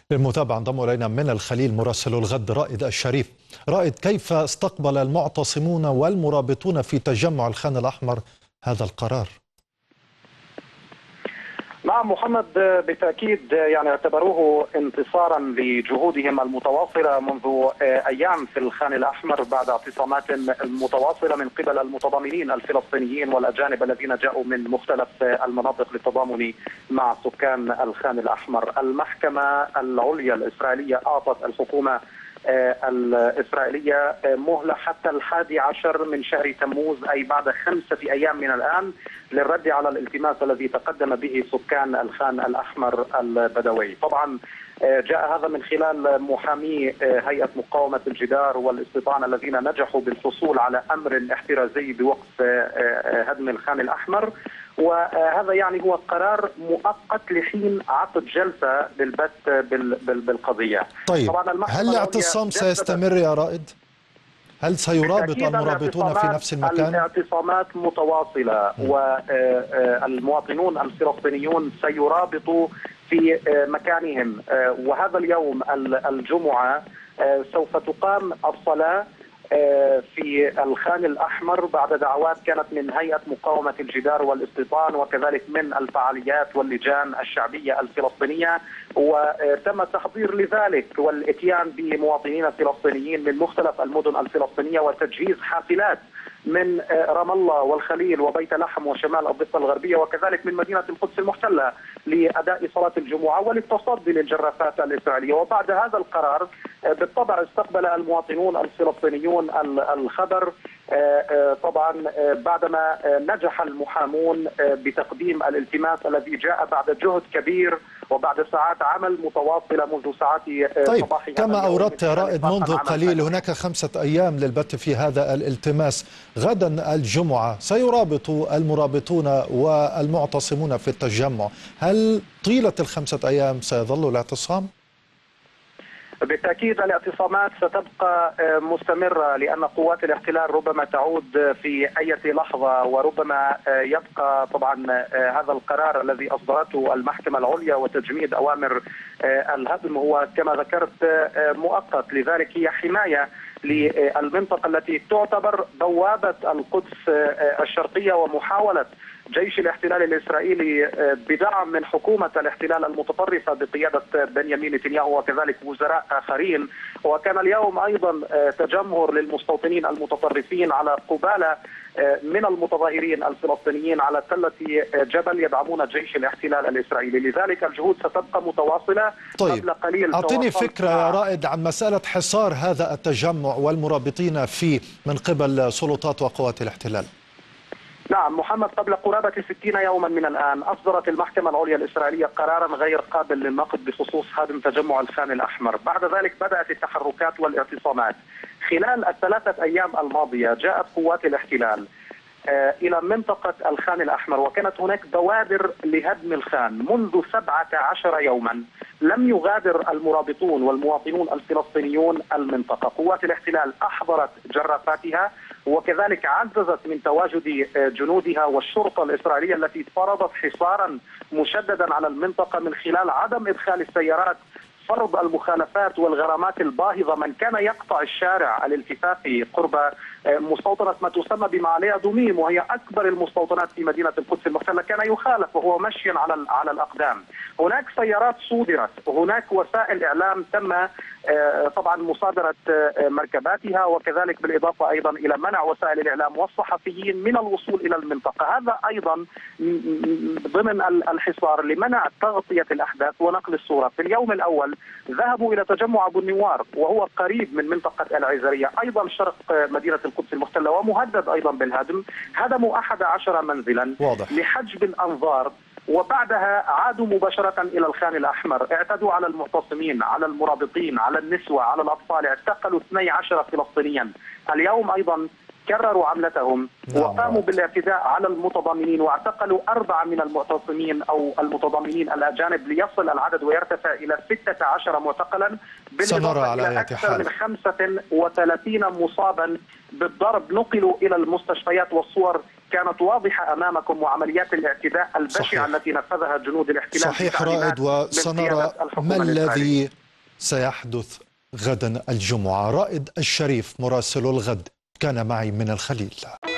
للمتابعة انضم إلينا من الخليل مراسل الغد رائد الشريف. رائد، كيف استقبل المعتصمون والمرابطون في تجمع الخان الأحمر هذا القرار؟ نعم محمد، بالتأكيد اعتبروه انتصارا لجهودهم المتواصلة منذ أيام في الخان الأحمر بعد اعتصامات متواصلة من قبل المتضامنين الفلسطينيين والأجانب الذين جاءوا من مختلف المناطق للتضامن مع سكان الخان الأحمر. المحكمة العليا الإسرائيلية أعطت الحكومة الإسرائيلية مهلة حتى 11 من شهر تموز، أي بعد 5 أيام من الآن، للرد على الالتماس الذي تقدم به سكان الخان الأحمر البدوي. طبعا جاء هذا من خلال محامي هيئة مقاومة الجدار والاستيطان الذين نجحوا بالحصول على أمر احترازي بوقف هدم الخان الأحمر، وهذا هو قرار مؤقت لحين عقد جلسة للبت بالقضية. طيب، طبعا هل الاعتصام سيستمر يا رائد؟ هل سيرابط المرابطون في نفس المكان؟ الاعتصامات متواصلة، والمواطنون الفلسطينيون سيرابطوا في مكانهم، وهذا اليوم الجمعة سوف تقام الصلاة في الخان الأحمر بعد دعوات كانت من هيئة مقاومة الجدار والاستيطان وكذلك من الفعاليات واللجان الشعبية الفلسطينية، وتم التحضير لذلك والاتيان بمواطنين فلسطينيين من مختلف المدن الفلسطينية وتجهيز حافلات من رام الله والخليل وبيت لحم وشمال الضفة الغربية وكذلك من مدينة القدس المحتلة لأداء صلاة الجمعة وللتصدي للجرافات الإسرائيلية. وبعد هذا القرار بالطبع استقبل المواطنون الفلسطينيون الخبر، طبعا بعدما نجح المحامون بتقديم الالتماس الذي جاء بعد جهد كبير وبعد ساعات عمل متواصلة منذ ساعات صباح. طيب، كما أوردت يا رائد منذ قليل هناك 5 أيام للبت في هذا الالتماس. غدا الجمعة سيرابط المرابطون والمعتصمون في التجمع. هل طيلة ال5 أيام سيظل الاعتصام؟ بالتأكيد الاعتصامات ستبقى مستمرة، لأن قوات الاحتلال ربما تعود في أي لحظة، وربما يبقى طبعا هذا القرار الذي أصدرته المحكمة العليا وتجميد أوامر الهدم هو كما ذكرت مؤقت. لذلك هي حماية للمنطقة التي تعتبر بوابة القدس الشرقية، ومحاولة جيش الاحتلال الإسرائيلي بدعم من حكومة الاحتلال المتطرفة بقيادة بنيامين نتنياهو وكذلك وزراء آخرين. وكان اليوم أيضا تجمهر للمستوطنين المتطرفين على قبالة من المتظاهرين الفلسطينيين على تلة جبل يدعمون جيش الاحتلال الإسرائيلي. لذلك الجهود ستبقى متواصلة. طيب، قبل قليل أعطيني فكرة يا رائد عن مسألة حصار هذا التجمع والمرابطين فيه من قبل سلطات وقوات الاحتلال. نعم محمد، قبل قرابة 60 يوما من الآن أصدرت المحكمة العليا الإسرائيلية قرارا غير قابل للنقد بخصوص هدم تجمع الخان الأحمر. بعد ذلك بدأت التحركات والاعتصامات. خلال ال3 أيام الماضية جاءت قوات الاحتلال إلى منطقة الخان الأحمر، وكانت هناك بوادر لهدم الخان منذ 17 يوما. لم يغادر المرابطون والمواطنون الفلسطينيون المنطقة. قوات الاحتلال أحضرت جرافاتها وكذلك عززت من تواجد جنودها والشرطة الإسرائيلية التي فرضت حصارا مشددا على المنطقة من خلال عدم إدخال السيارات، فرض المخالفات والغرامات الباهظة. من كان يقطع الشارع الالتفافي قرب مستوطنة ما تسمى بمعالية دوميم وهي أكبر المستوطنات في مدينة القدس المحتلة كان يخالف وهو مشي على الأقدام. هناك سيارات صودرت، هناك وسائل إعلام تم طبعا مصادرة مركباتها، وكذلك بالإضافة أيضا إلى منع وسائل الإعلام والصحفيين من الوصول إلى المنطقة. هذا أيضا ضمن الحصار لمنع تغطية الأحداث ونقل الصورة. في اليوم الأول ذهبوا إلى تجمع أبو النوار وهو قريب من منطقة العزرية أيضا شرق مدينة القدس المحتلة ومهدد أيضا بالهدم. هدموا 11 منزلا لحجب الأنظار، وبعدها عادوا مباشرة إلى الخان الأحمر. اعتدوا على المعتصمين، على المرابطين، على النسوة، على الأطفال. اعتقلوا 12 فلسطينيا. اليوم أيضا كرروا عملتهم وقاموا بالاعتداء على المتضامنين واعتقلوا 4 من المعتصمين أو المتضامنين الأجانب ليصل العدد ويرتفع إلى 16 معتقلا، بالإضافة إلى أكثر من 35 مصابا بالضرب نقلوا إلى المستشفيات، والصور كانت واضحة أمامكم، وعمليات الاعتداء البشعة التي نفذها جنود الاحتلال. صحيح رائد، وسنرى ما الذي سيحدث غدا الجمعة. رائد الشريف مراسل الغد كان معي من الخليل.